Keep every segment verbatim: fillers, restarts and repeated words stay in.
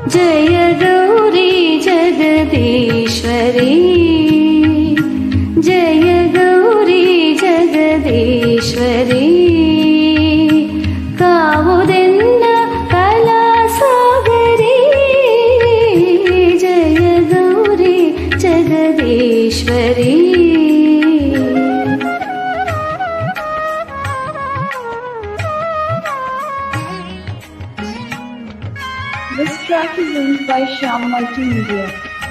जय गौरी जगदीश्वरी जय गौरी जगदीश्वरी कावुदेन्न कलासागरी जय Gauri Jagadishwari This track is owned by Shyam Multimedia.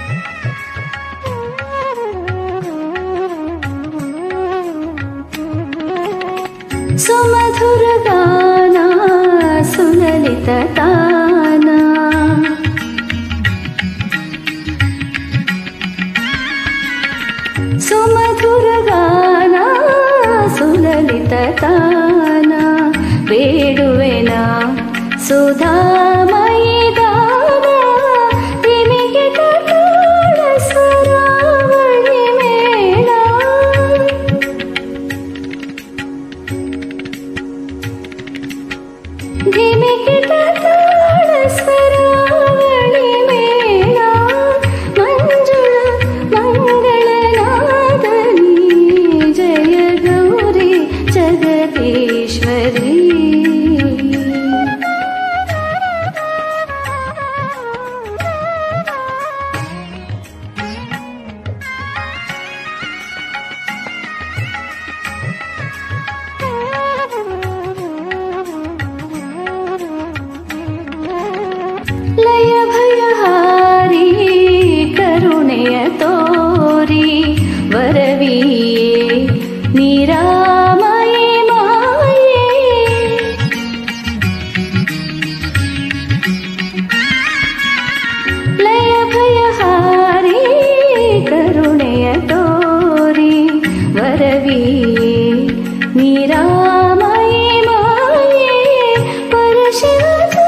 सुमधुर गाना सुललित ताना सुमधुर गाना सुललित ताना ಬೇಡುವೆನಾ ಸುಧಾಮಯಿ ದಾನ ತಿಮಿಗಿಟ ತಾಳ ಸ್ವರಾವಳಿ ಮೇಳ ಧಿಮಿಗಿಟ ತಾಳ ಸ್ವರಾವಳಿ ಮೇಳ ಮಂಜುಳ ಮಂಗಳನಾದನಿ ಜಯ ಗೌರಿ ಜಗದೀಶ್ವರಿ लय भयहारी करुणೆಯ ತೋರಿ ವರವಿಯೇ ನಿರಾಮಯಿ ಮಾಯೆ ಲಯ ಭಯಹಾರಿ ಕರುಣೆಯ ತೋರಿ ವರವಿಯೇ ನಿರಾಮಯಿ ಮಾಯೆ ಪರಶಿವ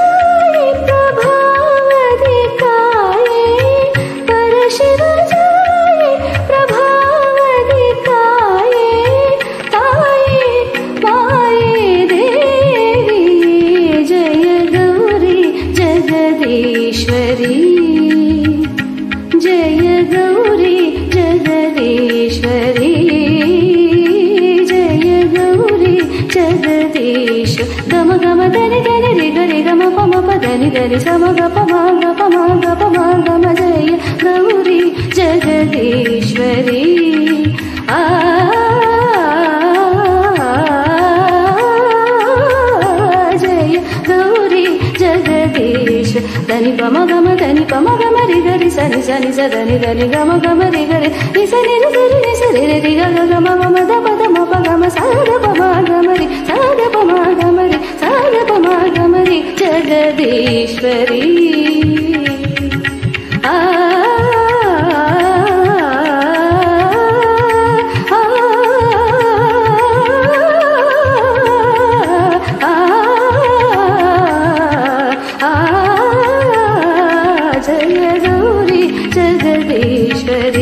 जय गौरी जगदीश्वरी जय गौरी जगदीश गम गम धनि धनि रि ग रि गम पम प धनि धनि सम ग प म ग प म ग प म गम जय गौरी जगदीश्वरी आ जय गौरी जगदीश धनि पम गम धनि पम गम रि ग रि सनि सनि स धनि धनि गम गम रि ग रि नि स नि रि ग रि नि स रि रि रि ग ग ग म म म द प द म प ग म स द प म ग म रि स द प म ग म रि स द प म ग म रि जगदीश्वरी आ जय गौरी जगदीश्वरी।